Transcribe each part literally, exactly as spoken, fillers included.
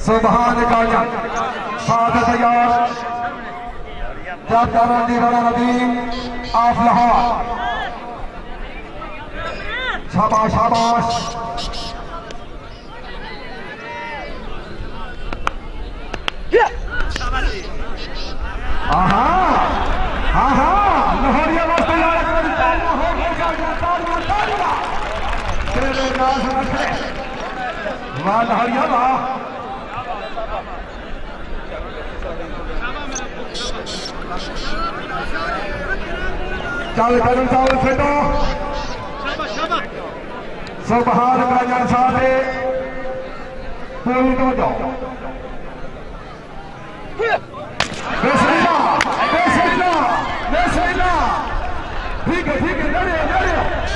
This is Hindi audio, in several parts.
सुभान काजन साथ तैयार जत्तू नदीम अफजल शाबाश शाबाश आहा आहा लहरिया वास्ते तेरे नाज रखे वाह लहरिया वाह चल चल चल फिटो सुभान काजन साथे पूरी तो जाओ ठीक है ठीक है लड़े लड़े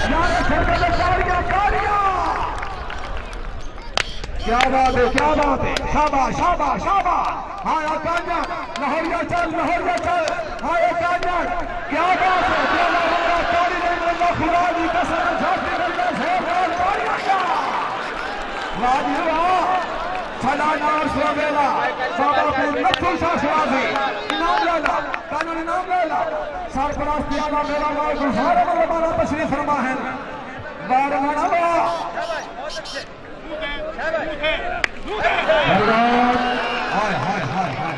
क्या बात है क्या बात है शाबाश शाबाश शाबाश हाँ या कांजन लहरिया चल लहरिया चल हाँ या कांजन क्या बात है क्या ताड़ी नहीं मिलना खुदा की कसम झांकी मिलना है ताड़ियां क्या वादी वाह छला नाम सुवेला साबापुर नथु शाशवाजी इनाम लेला कानून इनाम लेला सरपरस्ती आला मेरा नाम गुलजार मौलाना तशरीफ फरमा है बार माना बा हाय हाय हाय हाय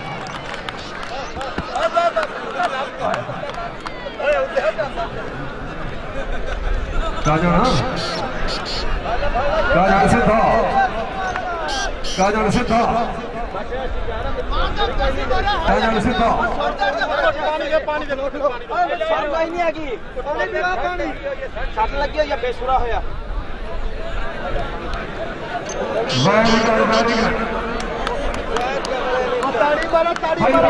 काजन काजन सीधा काजन सीधा काजन सीधा पानी दे पानी दे उठ लो पानी नहीं आगी पानी पिला पानी छत लगी है या बेसुरा होया वेरी गुड वेरी गुड ताड़ी मारो ताड़ी मारो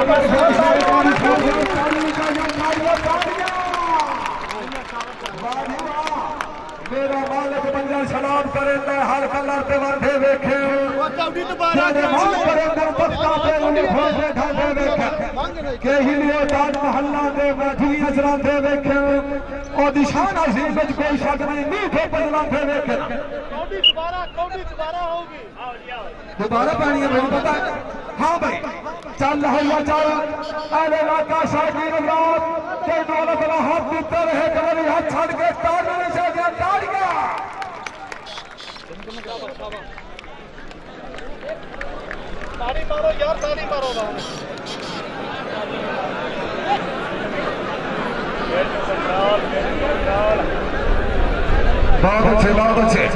मेरा मालिक बंदा सलाम करेंदा हर कलर ते वर्धे वेखे वो चौड़ी दोबारा करेंदा पत्ता पे उन्हें खोसे ढांढे वेखे के ही लिए ताज महल्ला दे बैठी अजरा दे वेखे और दिशान अजीम विच कोई शक नहीं नी थे बदला दे वेखे कौड़ी दोबारा कौड़ी दोबारा होगी दोबारा पानी है मेरे पता हाँ भाई चल हैया चल अरे लाका शागिर रात के दौलत वाला हाथ देते रहे कभी हाथ छड़ के ताड़ना नहीं चाहिए ताड़िया ताड़ी मारो यार ताड़ी मारो बहुत अच्छे बहुत अच्छे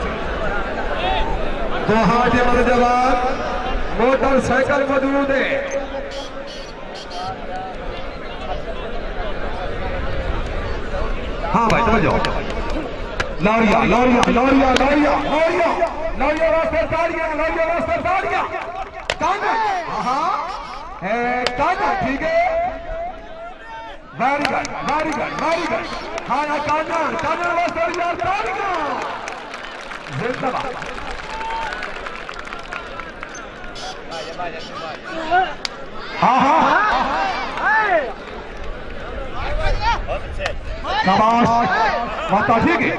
तो हाँ जी मत जवान मोटरसाइकिल मौजूद है हाँ भाई समझ जाओ लौरिया लौरिया लौरिया लौरिया लौरिया लौरिया वास्ते ताड़ियां लौरिया वास्ते ताड़ियां काना हाँ है काना ठीक है very good very good very good हाँ या काना काना वास्ते यार ताड़ियां जिंदाबाद हाँ हाँ शाबाश माता ठीक है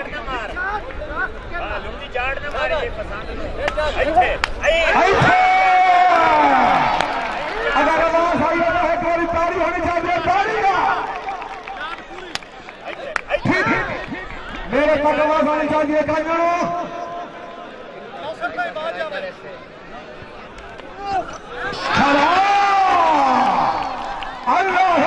अगर आवाज आई है थोड़ी ताड़ी होनी चाहिए ताड़ियां ठीक है मेरे तक आवाज आनी चाहिए कांजनो अल्लाह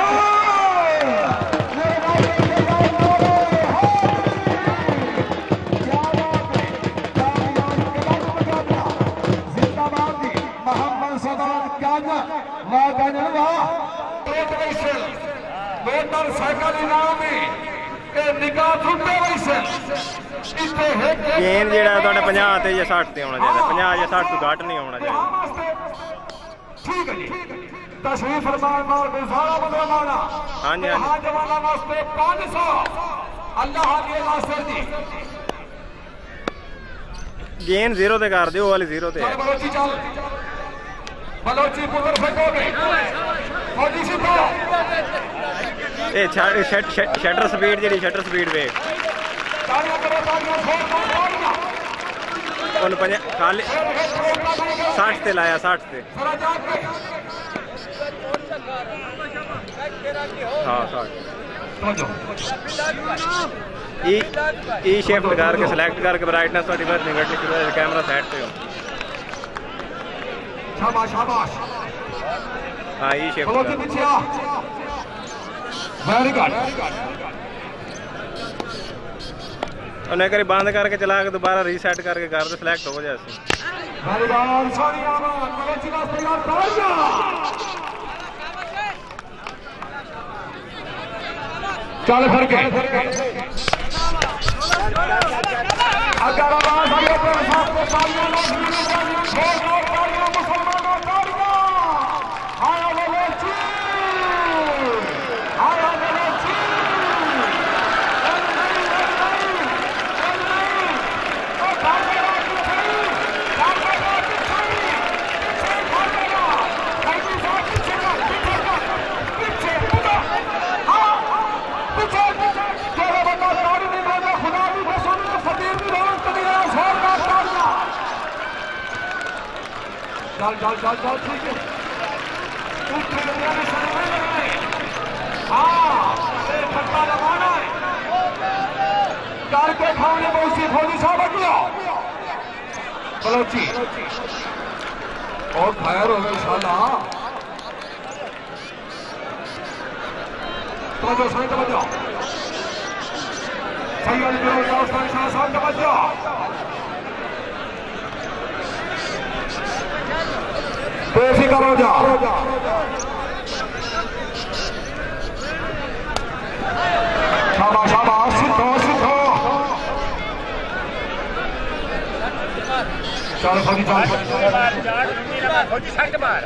मोटरसाइकिल इनाम है निकाह छुट्टे वैसे गेम जेड़ा ਤੁਹਾਡਾ पचास ਤੇ ਜਾਂ साठ ਤੇ ਹੋਣਾ ਚਾਹੀਦਾ पचास ਜਾਂ साठ ਤੋਂ ਘੱਟ ਨਹੀਂ ਹੋਣਾ ਚਾਹੀਦਾ ठीक है जी तशरीफ फरमान और गुजारा बदलवाना हां जी हां जवाना वास्ते पाँच सौ अल्लाह के नासर जी गेम जीरो ते कर दियो वाली जीरो ते बलोची चल बलोची पुत्र फेंकोगे फौजी सीखो ए शटर स्पीड जेडी शटर स्पीड वे तालियां करो तालियां जोर तालियां उन खाली साठ से लाया साठ से हाँ साठ ई शिफ्ट करके सिलेक्ट करके ब्राइटनेस थोड़ी बहुत निकलनी चाहिए कैमरा सेट पे हो शाबाश शाबाश हाँ ई शिफ्ट वेरी गुड उन्हें करी बंद करके चला के दोबारा रीसेट करके कर दे सिलेक्ट हो जाए चल फिर के अगर आवाज आई तो सबको तालियां लगनी चाहिए छोड़ तालियां मुसलमानों तालियां आया बोलो जी आया बोलो जी चल चल चल चल ठीक है हाँ पट्टा लगाना है करके खाने में उसी फौजी साहब अगला बलोची और खैर होगा इंशाल्लाह तो जो सही तवज्जो सही अल्लाह साहब तवज्जो बेफिक्र हो जा शाबाश शाबाश सीखो सीखो चल फौजी चल फौजी छट मार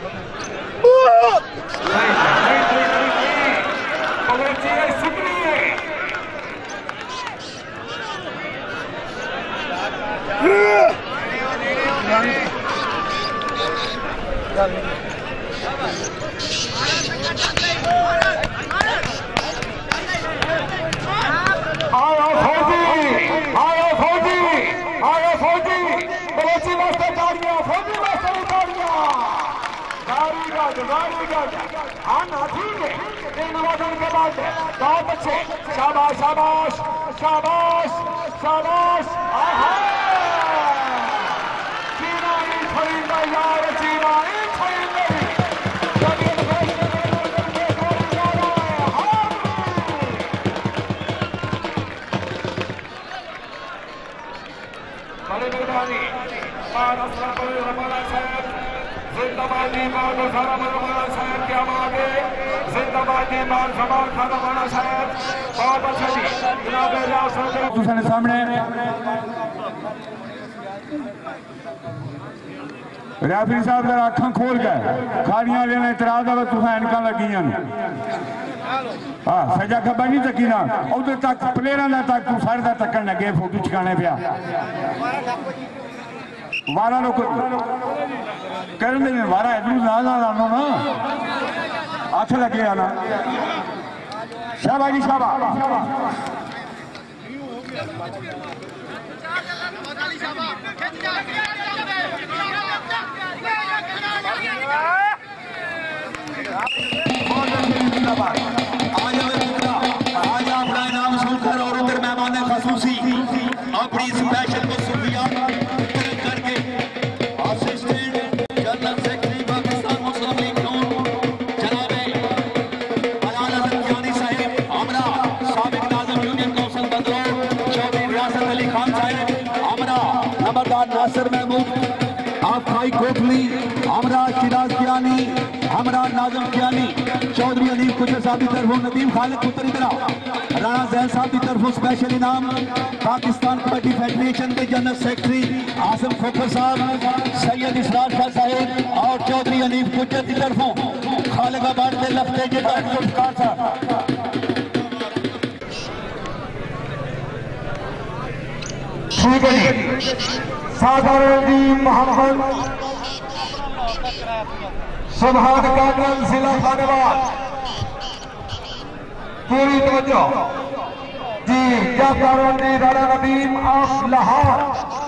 नहीं नहीं नहीं पकड़ चाहिए सुकनी है आया फौजी आया फौजी आया फौजी बलोची वास्ते गाड़ियां फौजी वास्ते गाड़ियां गाड़ी गाड़ गाड़ी गाड़ हाँ ना ठीक है तीन वजन के बाद बहुत अच्छे शाबाश शाबाश शाबाश शाबाश आहा चीना ही खरीदा यार चीना ही खरीदा जिंदाबादी मान सारा मरवाना साहब क्या मांगे जिंदाबादी मान समान खाना माना साहब बहुत अच्छा जी जनाब दूसरे सामने रेफरी साहब जरा अखां खोल के खाड़ियां लेना इतराज है तुसा एनकां लगियां हाँ सजा खब्बा नहीं तकी ना उधर तक प्लेयरां दा तक तू सारे दा तकन लगे फोटो चकाने पिया वारा लोग करने में वारा इधर ज्यादा लानो ना अच्छा लगे आना शाबाश शाबाश आज अपना इनाम सुनकर और उधर मेहमान खसूसी अपनी स्पेशल मसूफिया करके assistant general secretary Pakistan Muslim League Noon जनाब अलाल अजम साहब हमरा साबिक नाज़िम यूनियन काउंसिल बदरो चौधरी रियासत अली खान साहब हमरा नंबरदार नासिर महमूद आप खाई कोटली हमरा शिराज कियानी हमरा नाज़िम कियानी चौधरी अलीम कुचर साहब की तरफों नदीम खालिक पुत्री तरह राणा जैन साहब की तरफों स्पेशल इनाम पाकिस्तान कबड्डी फेडरेशन के जनरल सेक्रेटरी आसिफ खोखर साहब सैयद इसरार शाह साहब और चौधरी अलीम कुचर की तरफों खालिकाबाद के लफ्ते के पुरस्कार साहब ठीक है जी साधारण मोहम्मद सुभान कागल जिला धन्यवाद पूरी तवज्जो जी क्या कारण राणा नदीम ऑफ लाहौर